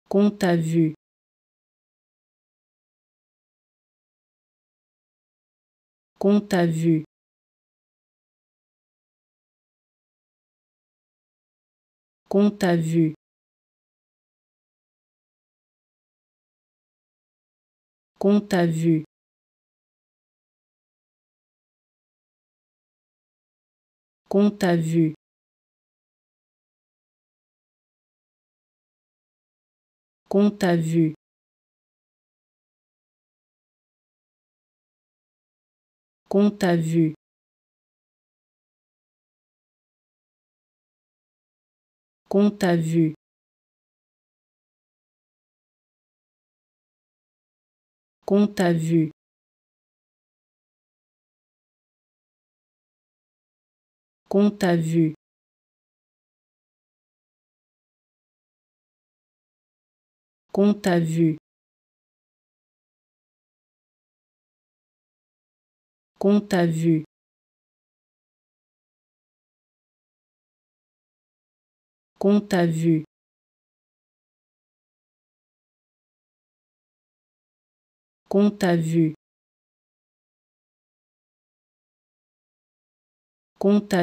Compte à vue. Compte à vue. Compte à vue. Compte à vue. Compte à vue. Compte à vue. Compte à vue. Compte à vue. Compte à vue. Compte à vue. Compte à vue. Compte à vue. Compte à vue. Compte à vue. Compte à